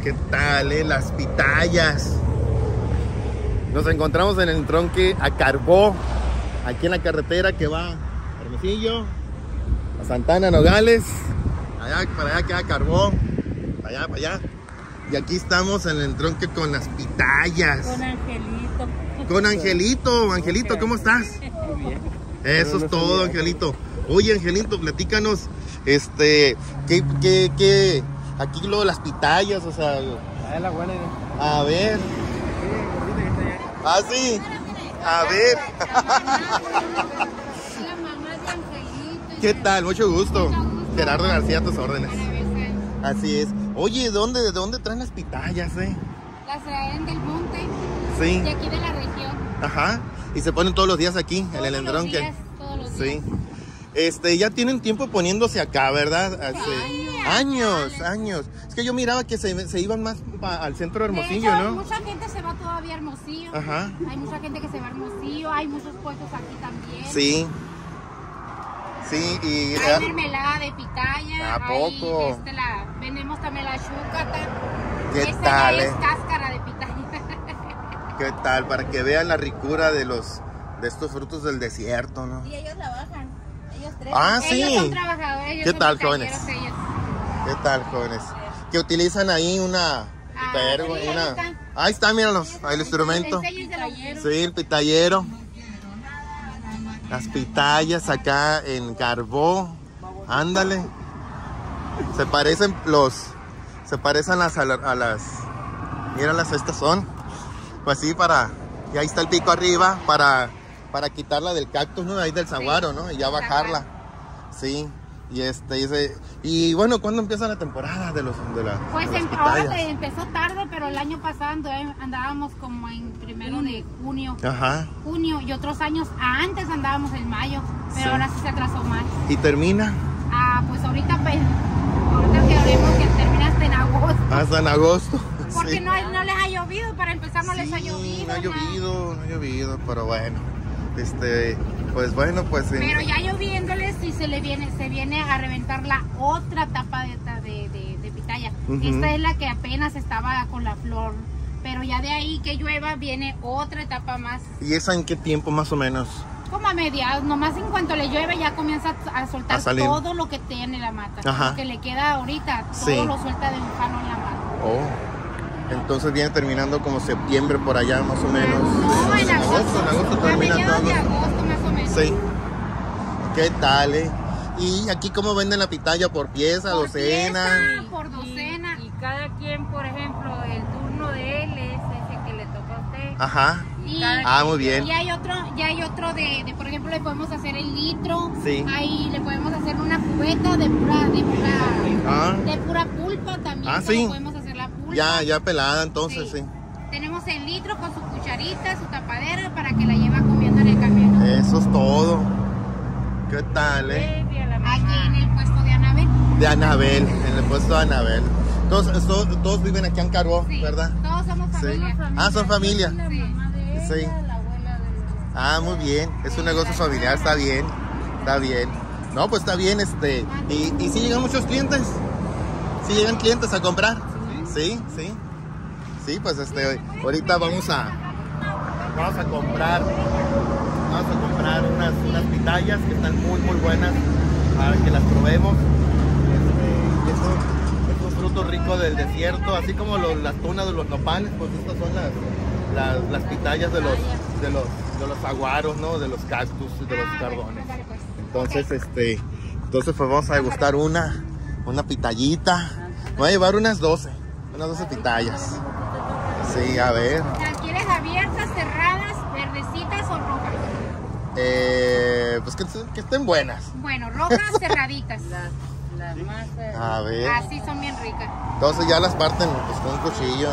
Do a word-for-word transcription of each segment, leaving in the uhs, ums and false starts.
¿Qué tal, eh? Las pitayas. Nos encontramos en el entronque a Carbó, aquí en la carretera que va a Hermosillo, a Santana, Nogales. Allá, para allá queda Carbó, para allá, para allá. Y aquí estamos en el entronque con las pitayas. Con Angelito. Con Angelito. Angelito, ¿cómo estás? Muy bien. Eso es todo, Angelito. Oye, Angelito, platícanos, este, ¿qué, qué, qué? Aquí lo de las pitayas, o sea... Ah, es la buena idea. A ver. Ah, sí. A ver. La mamá de Angelito. ¿Qué tal? Mucho gusto. Gerardo García, a tus órdenes. Así es. Oye, ¿de dónde, de dónde traen las pitayas, eh? Las traen del monte. Sí. De aquí de la región. Ajá. Y se ponen todos los días aquí, en el entronque. Días, todos los Sí. días. Este, ya tienen tiempo poniéndose acá, ¿verdad? Hace Ay, años, ay. años. Es que yo miraba que se, se iban más pa- al centro de Hermosillo, de hecho, ¿no? mucha gente se va todavía a Hermosillo. Ajá. Hay mucha gente que se va a Hermosillo. Hay muchos puestos aquí también. Sí. Sí, y... Hay ah, mermelada de pitaya. ¿A poco? Hay, este, la, vendemos también la chúcata. ¿Qué Esta tal, es eh? cáscara de pitaya. ¿Qué tal? Para que vean la ricura de los de estos frutos del desierto, ¿no? Y ellos la bajan. Ellos tres. Ah, sí. Ellos son trabajadores. Ellos ¿Qué son tal, pitayeros, jóvenes? ellos. ¿Qué tal, jóvenes? Que utilizan ahí una... Ah, pitayero, sí, ahí una... está. Ahí está, míralos, ahí el instrumento. Enséñenselo. Sí, el pitayero. Las pitayas acá en Carbó. Ándale. Se parecen los... Se parecen las, a, la- a las... Míralas, estas son. Pues sí, para... Y ahí está el pico arriba para... Para quitarla del cactus, ¿no? Ahí del saguaro, ¿no? Y ya bajarla. Sí. Y este, y, ese- y bueno, ¿cuándo empieza la temporada de los de la Pues de las em- ahora pitayas? te- empezó tarde, pero el año pasado ando- andábamos como en primero de junio. Ajá. Junio y otros años antes andábamos en mayo, pero Sí. ahora sí se atrasó más. ¿Y termina? Ah, pues ahorita, pues, ahorita queremos que termine hasta en agosto. Hasta en agosto. Porque Sí. no, no les ha llovido, para empezar no les ha Sí, llovido. no ha nada. llovido, no ha llovido, pero bueno. Este, pues bueno, pues... en- Pero ya lloviéndoles y se le viene, se viene a reventar la otra tapa de, de, de, de pitaya. Ujú. Esta es la que apenas estaba con la flor. Pero ya de ahí que llueva viene otra etapa más. ¿Y esa en qué tiempo más o menos? Como a mediados, nomás en cuanto le llueve ya comienza a soltar A salir. todo lo que tiene la mata. Ajá. Lo que le queda ahorita, todo Sí. lo suelta de un jalo en la mata. Oh. Entonces viene terminando como septiembre por allá más o menos. No, en agosto. En agosto a termina mediados todo. de agosto más o menos. Sí. ¿Qué tal, eh? ¿Y aquí cómo venden la pitaya? ¿Por pieza, Por docena? pieza, por docena. Y, y cada quien, por ejemplo, el turno de él es ese que le toca a usted. Ajá. Y, Ah, muy bien. y hay otro, ya hay otro de, de, por ejemplo, le podemos hacer el litro. Sí. Ahí le podemos hacer una cubeta de pura, de pura, Ah, de pura pulpa también. Ah, como sí. podemos hacer la pulpa. ya, ya pelada entonces, sí. Sí. Tenemos el litro con su cucharita, su tapadera para que la lleva comiendo en el camión. Eso es todo. ¿Qué tal, eh? Baby, a la mamá. Aquí en el puesto de Anabel. De Anabel, en el puesto de Anabel. Todos, todos, todos viven aquí en Carbó, Sí, ¿verdad? todos somos Sí. familia. Ah, son familia. La mamá de ella, Sí. la abuela de Ah, muy bien. Es un negocio familiar, está bien. Está bien. No, pues está bien, este. ¿Y, y si llegan muchos clientes? ¿Sí llegan clientes a comprar? Sí, sí. Sí, pues este, ahorita vamos a vamos a comprar vamos a comprar unas, unas pitayas que están muy muy buenas para que las probemos. Este, es, un, es un fruto rico del desierto, así como los- las tunas de los nopales, pues estas son las, las, las pitayas de los de los de los saguaros, ¿no? De los cactus, de los Ah, cardones. dale, pues. Entonces, este, entonces pues vamos a degustar una, una pitayita. Voy a llevar unas doce, unas doce pitayas. Sí, a ver. ¿Las quieres abiertas, cerradas, verdecitas o rojas? Eh, pues que, que estén buenas. Bueno, rojas cerraditas. las, las más... eh, A ver. Así son bien ricas. Entonces ya las parten pues, con un cuchillo,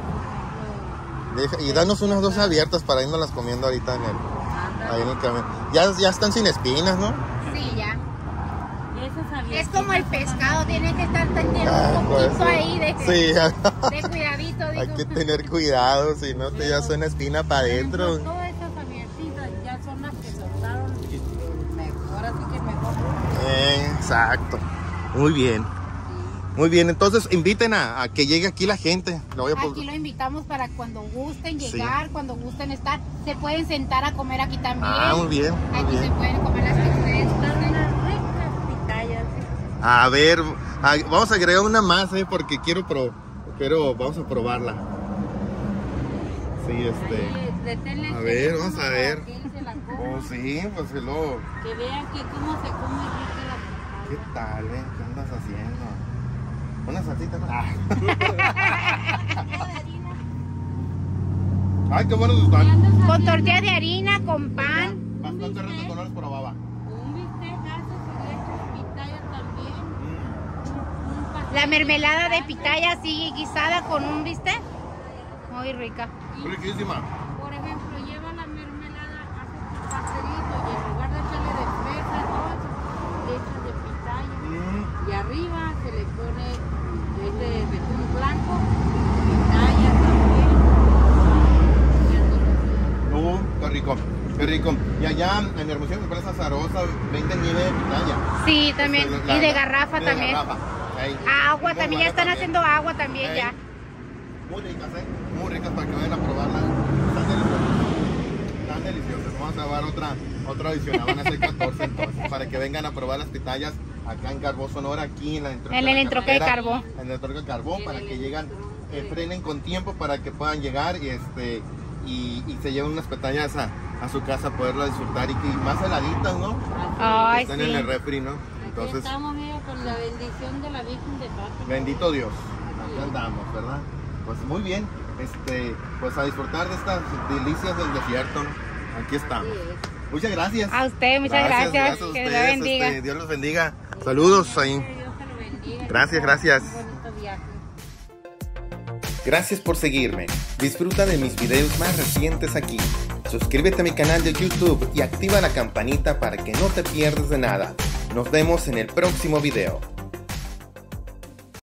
¿no? Deja- y danos unas doce abiertas para irnos las comiendo ahorita en el, ahí en el camión. Ya, ya están sin espinas, ¿no? Sí, ya. esas Es abiertitas como el pescado, tiene que estar teniendo Ah, un pues, poquito ahí de, Sí, de cuidadito. hay Digo. que tener cuidado, si no te ya suena espina para adentro. Todas esas abiertitas ya son las que soltaron mejor, así que mejor. Eh, exacto. Muy bien. Muy bien, entonces inviten a, a que llegue aquí la gente. Lo voy a Aquí lo invitamos para cuando gusten llegar, sí. cuando gusten estar. Se pueden sentar a comer aquí también. Ah, muy bien. Muy aquí bien. se pueden comer las que ustedes Están unas ricas pitayas. A ver, a, vamos a agregar una más, ¿eh? Porque quiero, pro, quiero, vamos a probarla. Sí, este. Ay, a ver, vamos a ver. Oh, sí, pues que luego. Que vean que cómo se come rica la pitaya. ¿Qué tal, eh? ¿Qué andas haciendo? Una salsita, ¿no? Ah. Ay, qué buenos están. Con tortilla de harina, con pan. Bastante retos colores probaba. Un bistec hace que le echas pitaya también. Mm. La mermelada de pitaya así guisada con un bistec. Muy rica. Riquísima. Por ejemplo, lleva la mermelada, hace tu pastelito y en lugar de echarle de fresa y todo eso, le echas de pitaya. Mm. Y arriba se le pone este betún blanco, pitaya también. Uh, qué rico, qué rico. Y allá en Hermosillo, en Empresa Zarosa, venden nieve de pitaya. Sí, también. Este, la, y de la, garrafa de también. Garrafa. Hey, Agua también, ya están también. haciendo agua también Hey. ya. Muy ricas, ¿eh? Muy ricas para que vayan a probarla. Están deliciosas. Están deliciosas. Vamos a dar otra, otra adicional. Van a ser catorce entonces. Para que vengan a probar las pitayas acá en Carbó, Sonora, aquí en la entrada. En el entroque de Carbó. En el entroque de Carbó, para que lleguen, eh, frenen con tiempo para que puedan llegar y este y, y se lleven unas pitayas a, a su casa, poderla disfrutar y, y más heladitas, ¿no? Ay, Están sí. en el refri, ¿no? Entonces, aquí estamos, mira, con la bendición de la Virgen de Fátima. Bendito Dios, aquí andamos, ¿verdad? Pues muy bien, este, pues a disfrutar de estas delicias del desierto, ¿no? Aquí estamos. Muchas gracias. A usted, muchas gracias. Gracias a que ustedes, Dios bendiga. este, Dios los bendiga. Saludos ahí. Dios te lo bendiga. Gracias, gracias. Un bonito viaje. Gracias por seguirme. Disfruta de mis videos más recientes aquí. Suscríbete a mi canal de YouTube y activa la campanita para que no te pierdas de nada. Nos vemos en el próximo video.